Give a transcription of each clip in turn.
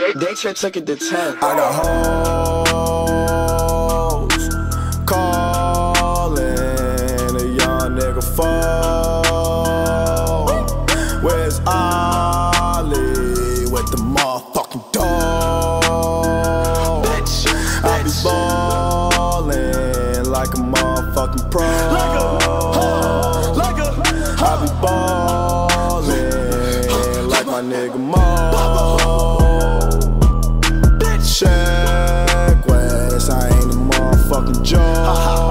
Day trip took it to 10. I got hoes calling a young nigga phone. Where's Ollie with the motherfucking dog? I be ballin' like a motherfucking pro. I be ballin' like my nigga Mo. Check West, I ain't a motherfucking joke.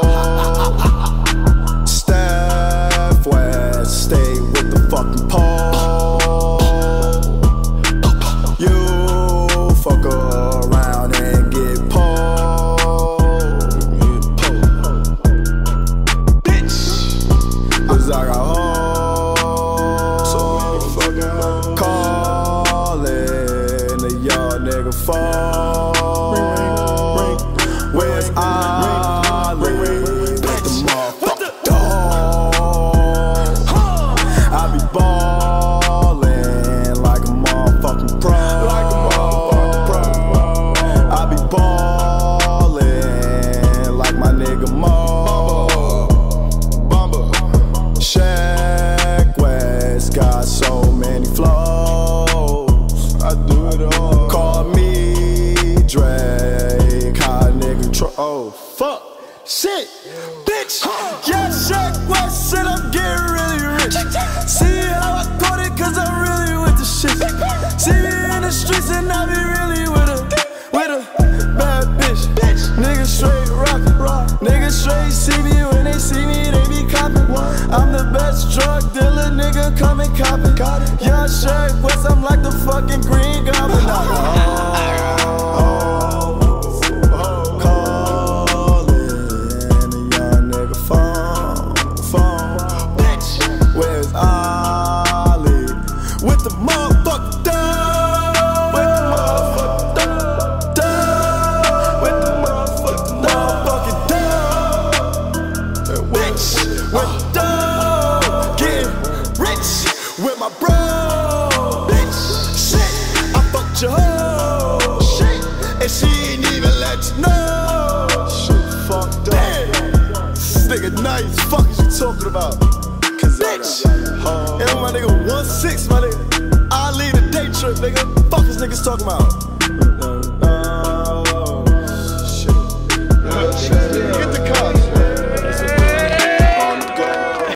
Steph West, stay with the fucking pole. You fuck around and get pulled. Bitch, 'cause I got hoes, so motherfucking hoes calling a young nigga phone. Where's Ollie with the motherfucking dog? I be ballin' like a motherfucking pro. I be ballin' like my nigga Mo. Check West got so many flows. I do it all. Call me Drake, hot nigga oh fuck, shit, bitch. Yeah, Check West said I'm getting really rich. See how I got it, 'cause I'm really with the shit. See me in the streets and I be really with a bad bitch. Niggas straight rockin', niggas straight see me when they see me, they be coppin'. I'm the best drug dealer, nigga, come and coppin'. Yeah, Check West, I'm like the fucking Green Goblin. Where's Ollie with the motherfucking dog? With the motherfucking dog. With the motherfucking dog. Bitch, with the dog. Getting rich with my bro. Bitch, shit, I fucked your hoe. Shit, and she ain't even let you know. Shit, fucked up. This nigga nice, fuck is you talking about? Bitch, and my nigga 1-6, my nigga. I lead a day trip, nigga. Fuck is niggas talking about?